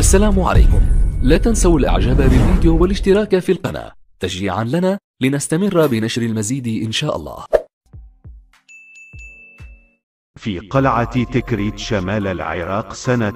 السلام عليكم. لا تنسوا الاعجاب بالفيديو والاشتراك في القناة تشجيعا لنا لنستمر بنشر المزيد إن شاء الله. في قلعة تكريت شمال العراق سنة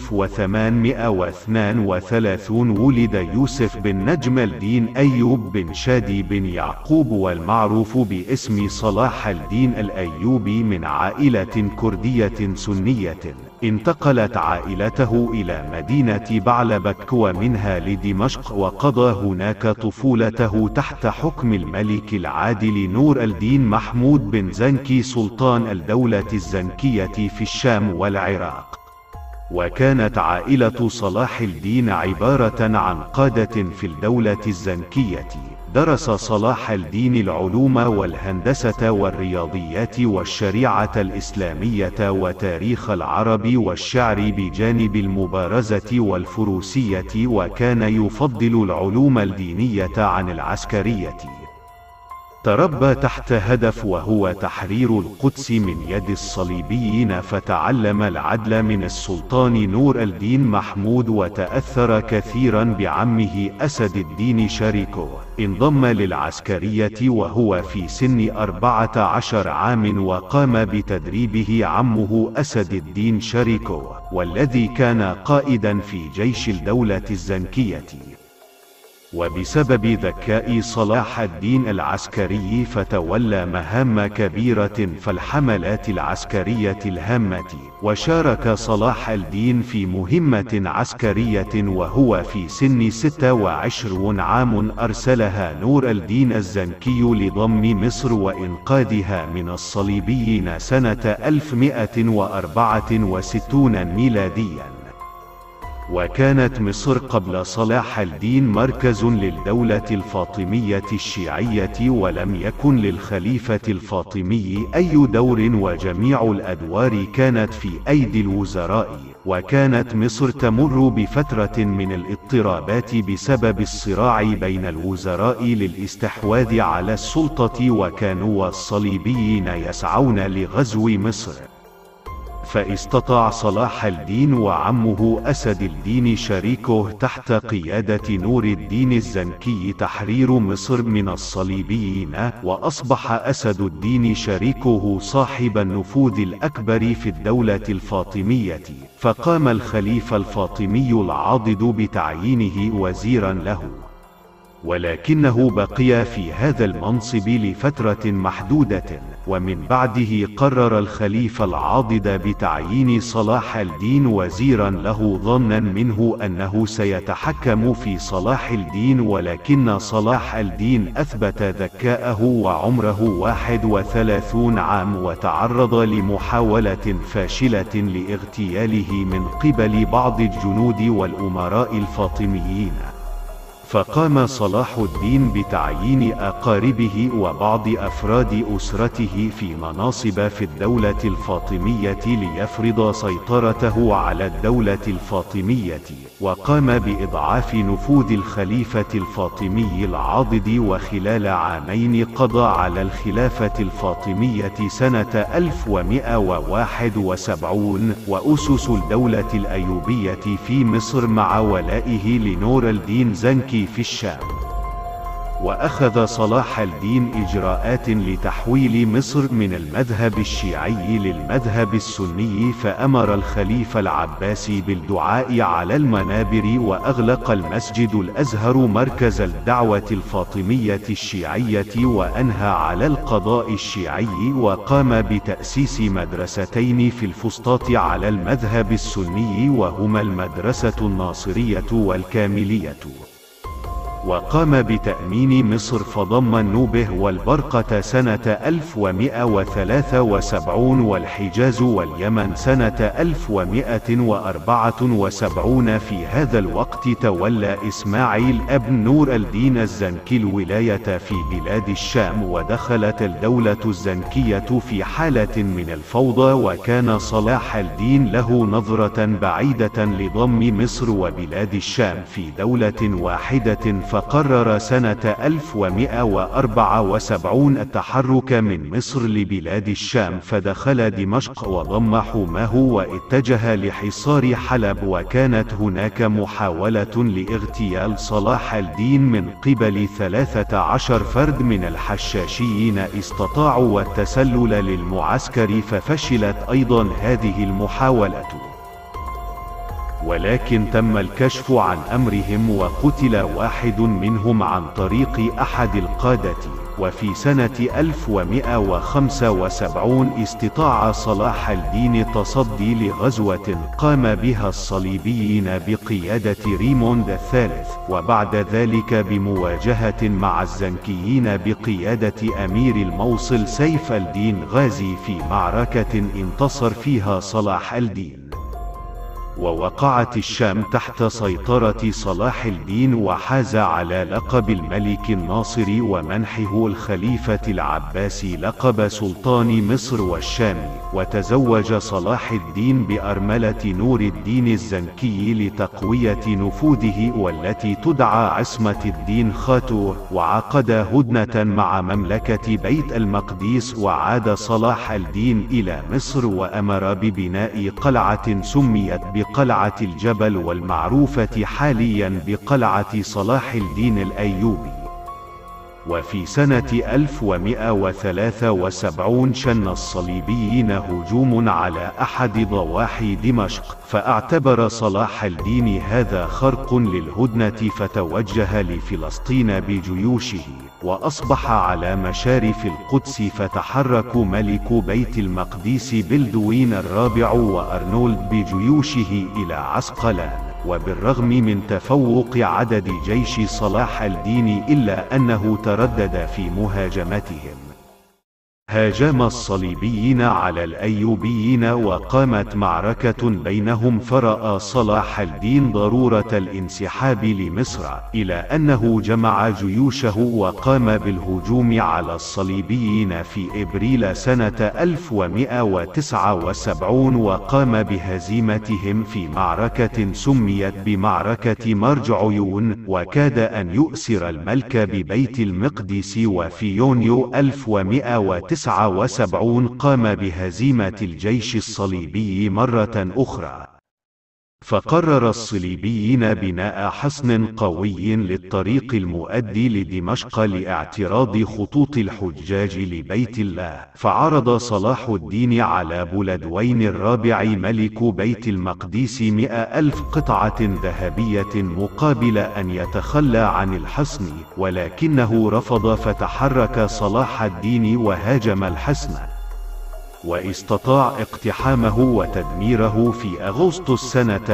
1832 ولد يوسف بن نجم الدين أيوب بن شادي بن يعقوب والمعروف باسم صلاح الدين الأيوبي من عائلة كردية سنية. انتقلت عائلته إلى مدينة بعلبك ومنها لدمشق، وقضى هناك طفولته تحت حكم الملك العادل نور الدين محمود بن زنكي سلطان الدولة الزنكية في الشام والعراق. وكانت عائلة صلاح الدين عبارة عن قادة في الدولة الزنكية. درس صلاح الدين العلوم والهندسة والرياضيات والشريعة الإسلامية وتاريخ العرب والشعر بجانب المبارزة والفروسية، وكان يفضل العلوم الدينية عن العسكرية. تربى تحت هدف وهو تحرير القدس من يد الصليبيين، فتعلم العدل من السلطان نور الدين محمود، وتأثر كثيرا بعمه أسد الدين شاريكو. انضم للعسكرية وهو في سن 14 عام، وقام بتدريبه عمه أسد الدين شاريكو، والذي كان قائدا في جيش الدولة الزنكية. وبسبب ذكاء صلاح الدين العسكري فتولى مهام كبيرة في الحملات العسكرية الهامة. وشارك صلاح الدين في مهمة عسكرية وهو في سن 26 عام أرسلها نور الدين الزنكي لضم مصر وإنقاذها من الصليبيين سنة 1164 ميلاديا. وكانت مصر قبل صلاح الدين مركز للدولة الفاطمية الشيعية، ولم يكن للخليفة الفاطمي أي دور، وجميع الأدوار كانت في أيدي الوزراء. وكانت مصر تمر بفترة من الاضطرابات بسبب الصراع بين الوزراء للاستحواذ على السلطة، وكانوا الصليبيين يسعون لغزو مصر. فاستطاع صلاح الدين وعمه أسد الدين شاريكه تحت قيادة نور الدين الزنكي تحرير مصر من الصليبيين، وأصبح أسد الدين شاريكه صاحب النفوذ الأكبر في الدولة الفاطمية. فقام الخليفة الفاطمي العاضد بتعيينه وزيرا له، ولكنه بقي في هذا المنصب لفترة محدودة. ومن بعده قرر الخليفة العاضد بتعيين صلاح الدين وزيرا له، ظنا منه أنه سيتحكم في صلاح الدين، ولكن صلاح الدين أثبت ذكاءه وعمره 31 عام، وتعرض لمحاولة فاشلة لاغتياله من قبل بعض الجنود والأمراء الفاطميين. فقام صلاح الدين بتعيين أقاربه وبعض أفراد أسرته في مناصب في الدولة الفاطمية ليفرض سيطرته على الدولة الفاطمية. وقام بإضعاف نفوذ الخليفة الفاطمي العاضد، وخلال عامين قضى على الخلافة الفاطمية سنة 1171. وأسس الدولة الأيوبية في مصر مع ولائه لنور الدين زنكي في الشام. وأخذ صلاح الدين إجراءات لتحويل مصر من المذهب الشيعي للمذهب السني، فأمر الخليفة العباسي بالدعاء على المنابر، وأغلق المسجد الأزهر مركز الدعوة الفاطمية الشيعية، وأنهى على القضاء الشيعي، وقام بتأسيس مدرستين في الفسطاط على المذهب السني، وهما المدرسة الناصرية والكاملية. وقام بتأمين مصر فضم النوبه والبرقة سنة 1173 والحجاز واليمن سنة 1174. في هذا الوقت تولى إسماعيل ابن نور الدين الزنكي الولاية في بلاد الشام، ودخلت الدولة الزنكية في حالة من الفوضى، وكان صلاح الدين له نظرة بعيدة لضم مصر وبلاد الشام في دولة واحدة، فقرر سنة 1174 التحرك من مصر لبلاد الشام، فدخل دمشق وضم حومه واتجه لحصار حلب. وكانت هناك محاولة لاغتيال صلاح الدين من قبل 13 فرد من الحشاشيين استطاعوا التسلل للمعسكر، ففشلت أيضا هذه المحاولة، ولكن تم الكشف عن أمرهم وقتل واحد منهم عن طريق أحد القادة. وفي سنة 1175 استطاع صلاح الدين التصدي لغزوة قام بها الصليبيين بقيادة ريموند الثالث، وبعد ذلك بمواجهة مع الزنكيين بقيادة أمير الموصل سيف الدين غازي في معركة انتصر فيها صلاح الدين. ووقعت الشام تحت سيطرة صلاح الدين، وحاز على لقب الملك الناصر ومنحه الخليفة العباسي لقب سلطان مصر والشام. وتزوج صلاح الدين بأرملة نور الدين الزنكي لتقوية نفوذه والتي تدعى عصمة الدين خاتو، وعقد هدنة مع مملكة بيت المقدس. وعاد صلاح الدين إلى مصر وأمر ببناء قلعة سميت بقلعة الجبل، والمعروفة حاليا بقلعة صلاح الدين الأيوبي. وفي سنة 1173 شن الصليبيين هجوم على أحد ضواحي دمشق، فاعتبر صلاح الدين هذا خرق للهدنة فتوجه لفلسطين بجيوشه، وأصبح على مشارف القدس. فتحرك ملك بيت المقدس بلدوين الرابع وأرنولد بجيوشه إلى عسقلان. وبالرغم من تفوق عدد جيش صلاح الدين إلا أنه تردد في مهاجمتهم. هاجم الصليبيين على الأيوبيين وقامت معركة بينهم، فرأى صلاح الدين ضرورة الانسحاب لمصر، إلى أنه جمع جيوشه وقام بالهجوم على الصليبيين في إبريل سنة 1179 وقام بهزيمتهم في معركة سميت بمعركة مرج عيون، وكاد أن يؤسر الملك ببيت المقدس. وفي يونيو 1179 قام بهزيمة الجيش الصليبي مرة أخرى، فقرر الصليبيين بناء حصن قوي للطريق المؤدي لدمشق لاعتراض خطوط الحجاج لبيت الله. فعرض صلاح الدين على بلدوين الرابع ملك بيت المقدس 100,000 قطعة ذهبية مقابل أن يتخلى عن الحصن، ولكنه رفض. فتحرك صلاح الدين وهاجم الحصن، واستطاع اقتحامه وتدميره في أغسطس سنة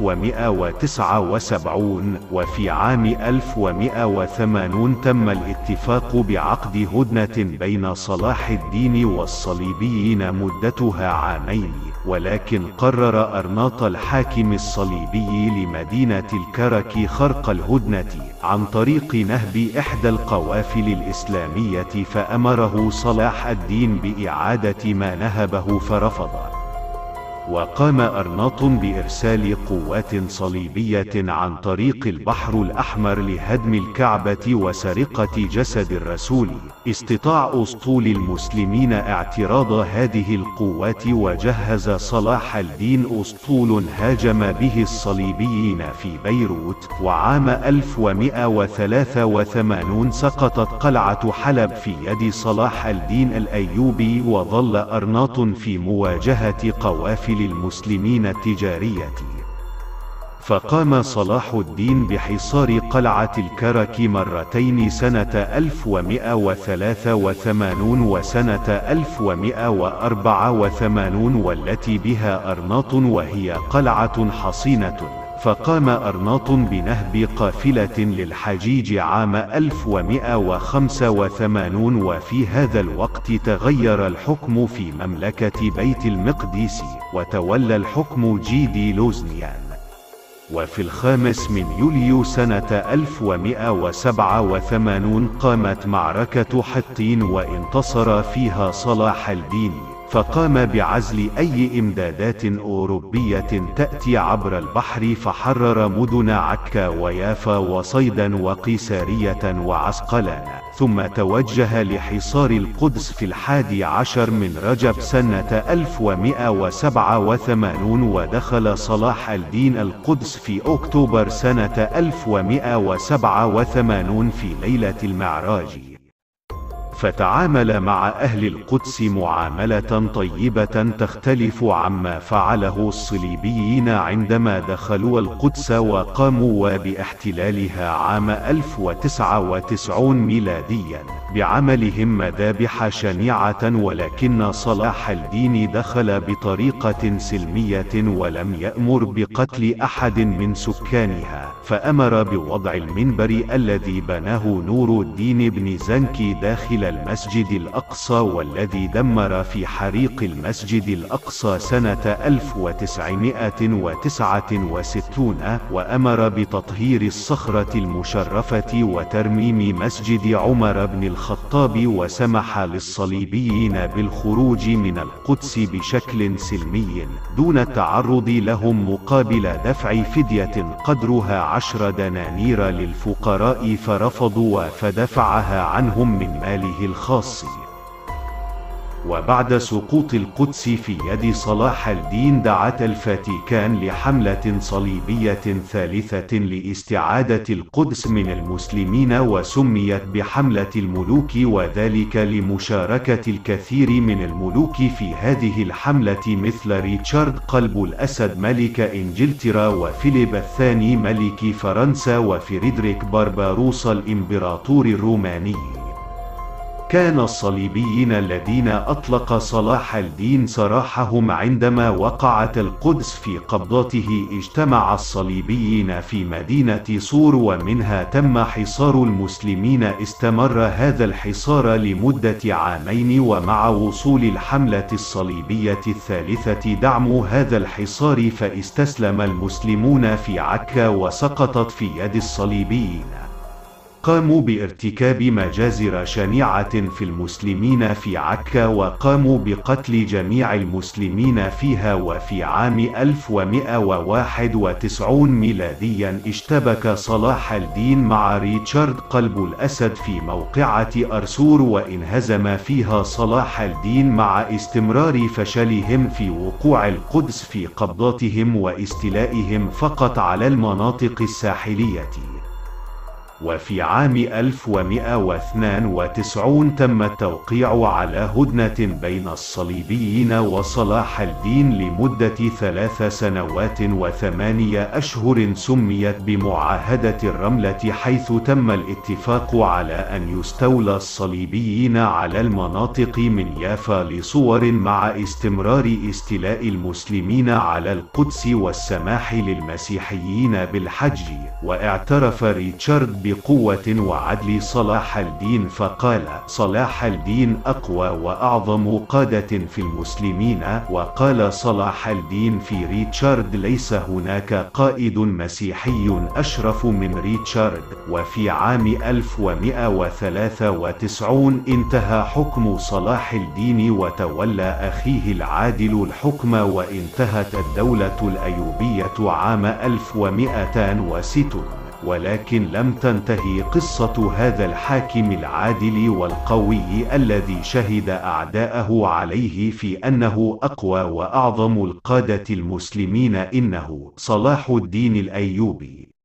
1179. وفي عام 1180 تم الاتفاق بعقد هدنة بين صلاح الدين والصليبيين مدتها عامين، ولكن قرر أرناط الحاكم الصليبي لمدينة الكرك خرق الهدنة عن طريق نهب إحدى القوافل الإسلامية، فأمره صلاح الدين بإعادة ما نهبه فرفض. وقام أرناط بإرسال قوات صليبية عن طريق البحر الأحمر لهدم الكعبة وسرقة جسد الرسول. استطاع أسطول المسلمين اعتراض هذه القوات، وجهز صلاح الدين أسطول هاجم به الصليبيين في بيروت. وعام 1183 سقطت قلعة حلب في يد صلاح الدين الأيوبي، وظل أرناط في مواجهة قوافل المسلمين التجارية. فقام صلاح الدين بحصار قلعة الكرك مرتين سنة 1183 وسنة 1184، والتي بها أرناط وهي قلعة حصينة. فقام أرناط بنهب قافلة للحجيج عام 1185، وفي هذا الوقت تغير الحكم في مملكة بيت المقدس، وتولى الحكم جيدي لوزنيان. وفي 5 يوليو سنة 1187 قامت معركة حطين وانتصر فيها صلاح الدين. فقام بعزل أي إمدادات أوروبية تأتي عبر البحر، فحرر مدن عكا ويافا وصيدا وقيسارية وعسقلان، ثم توجه لحصار القدس في 11 من رجب سنة 1187، ودخل صلاح الدين القدس في أكتوبر سنة 1187 في ليلة المعراج. فتعامل مع أهل القدس معاملة طيبة تختلف عما فعله الصليبيين عندما دخلوا القدس وقاموا باحتلالها عام 1099 ميلاديا بعملهم مذابح شنيعة، ولكن صلاح الدين دخل بطريقة سلمية ولم يأمر بقتل أحد من سكانها، فأمر بوضع المنبر الذي بناه نور الدين بن زنكي داخل المسجد الأقصى، والذي دمر في حريق المسجد الأقصى سنة 1969، وأمر بتطهير الصخرة المشرفة وترميم مسجد عمر بن الخطاب، وسمح للصليبيين بالخروج من القدس بشكل سلمي دون التعرض لهم مقابل دفع فدية قدرها 10 دنانير للفقراء، فرفضوا فدفعها عنهم من ماله الخاص. وبعد سقوط القدس في يد صلاح الدين دعت الفاتيكان لحملة صليبية ثالثة لاستعادة القدس من المسلمين، وسميت بحملة الملوك، وذلك لمشاركة الكثير من الملوك في هذه الحملة مثل ريتشارد قلب الأسد ملك إنجلترا، وفيليب الثاني ملك فرنسا، وفريدريك بارباروسا الإمبراطور الروماني. كان الصليبيين الذين أطلق صلاح الدين سراحهم عندما وقعت القدس في قبضته اجتمع الصليبيين في مدينة صور، ومنها تم حصار المسلمين. استمر هذا الحصار لمدة 2 عام، ومع وصول الحملة الصليبية الثالثة دعم هذا الحصار، فاستسلم المسلمون في عكا وسقطت في يد الصليبيين. قاموا بارتكاب مجازر شنيعة في المسلمين في عكا، وقاموا بقتل جميع المسلمين فيها. وفي عام 1191 ميلاديا اشتبك صلاح الدين مع ريتشارد قلب الأسد في موقعة أرسور، وانهزم فيها صلاح الدين مع استمرار فشلهم في وقوع القدس في قبضتهم واستيلائهم فقط على المناطق الساحلية. وفي عام 1192 تم التوقيع على هدنة بين الصليبيين وصلاح الدين لمدة 3 سنوات و8 أشهر، سميت بمعاهدة الرملة، حيث تم الاتفاق على أن يستولى الصليبيين على المناطق من يافا لصور، مع استمرار استيلاء المسلمين على القدس والسماح للمسيحيين بالحج. واعترف ريتشارد بقوة وعدل صلاح الدين، فقال: صلاح الدين أقوى وأعظم قادة في المسلمين. وقال صلاح الدين في ريتشارد: ليس هناك قائد مسيحي أشرف من ريتشارد. وفي عام 1193 انتهى حكم صلاح الدين، وتولى أخيه العادل الحكم، وانتهت الدولة الأيوبية عام 1206. ولكن لم تنتهي قصة هذا الحاكم العادل والقوي الذي شهد أعداءه عليه في أنه أقوى وأعظم القادة المسلمين، إنه صلاح الدين الأيوبي.